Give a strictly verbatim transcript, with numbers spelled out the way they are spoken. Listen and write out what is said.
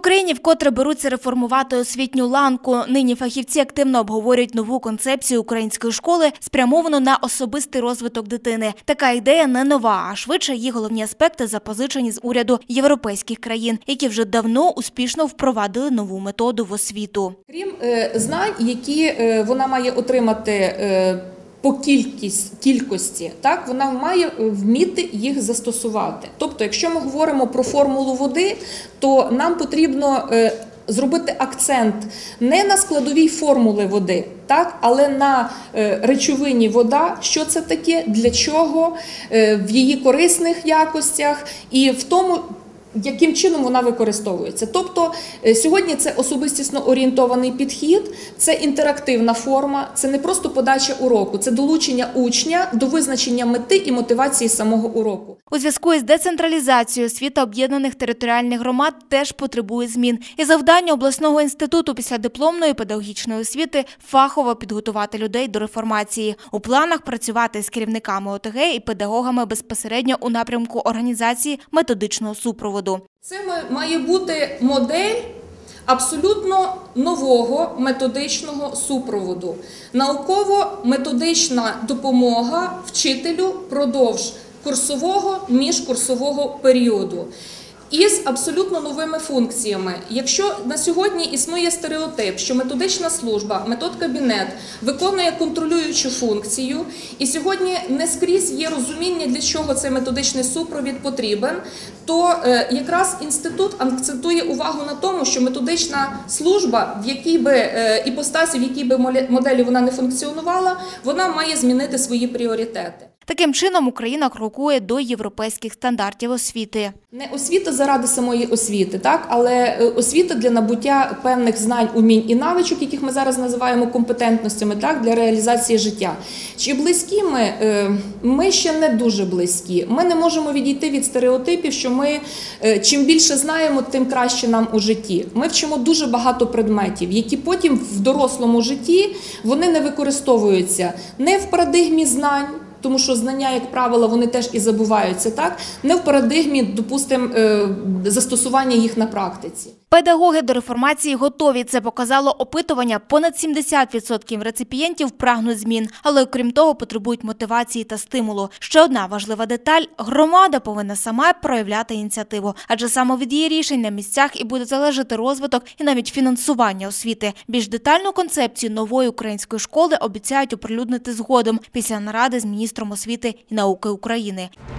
Україні вкотре беруться реформувати освітню ланку. Нині фахівці активно обговорюють нову концепцію української школи, спрямовану на особистий розвиток дитини. Така ідея не нова, а швидше її головні аспекти запозичені з уряду європейських країн, які вже давно успішно впровадили нову методу в освіту. Крім е, знань, які е, вона має отримати е, по кількість, кількості, так, вона має вміти їх застосувати. Тобто, якщо ми говоримо про формулу води, то нам потрібно е, зробити акцент не на складовій формули води, так, але на е, речовині вода, що це таке, для чого, е, в її корисних якостях і в тому, яким чином вона використовується. Тобто сьогодні це особистісно орієнтований підхід, це інтерактивна форма, це не просто подача уроку, це долучення учня до визначення мети і мотивації самого уроку. У зв'язку із децентралізацією освіта об'єднаних територіальних громад теж потребує змін. І завдання обласного інституту післядипломної педагогічної освіти – фахово підготувати людей до реформації. У планах працювати з керівниками О Те Ге і педагогами безпосередньо у напрямку організації методичного супроводу. Це має бути модель абсолютно нового методичного супроводу. Науково-методична допомога вчителю впродовж курсового, міжкурсового періоду. Із абсолютно новими функціями. Якщо на сьогодні існує стереотип, що методична служба, методкабінет виконує контролюючу функцію, і сьогодні не скрізь є розуміння, для чого цей методичний супровід потрібен, то е, якраз інститут акцентує увагу на тому, що методична служба, в якій би е, іпостасі, в якій би моделі вона не функціонувала, вона має змінити свої пріоритети. Таким чином Україна крокує до європейських стандартів освіти. Не освіта заради самої освіти, так, але освіта для набуття певних знань, умінь і навичок, яких ми зараз називаємо компетентностями, так, для реалізації життя. Чи близькі ми? Ми ще не дуже близькі. Ми не можемо відійти від стереотипів, що ми чим більше знаємо, тим краще нам у житті. Ми вчимо дуже багато предметів, які потім в дорослому житті вони не використовуються не в парадигмі знань, тому що знання, як правило, вони теж і забуваються, так? Не в парадигмі, допустимо, застосування їх на практиці. Педагоги до реформації готові. Це показало опитування. Понад сімдесят відсотків реципієнтів прагнуть змін, але окрім того потребують мотивації та стимулу. Ще одна важлива деталь – громада повинна сама проявляти ініціативу, адже саме від її рішень на місцях і буде залежати розвиток і навіть фінансування освіти. Більш детальну концепцію нової української школи обіцяють оприлюднити згодом після наради з міністром освіти і науки України.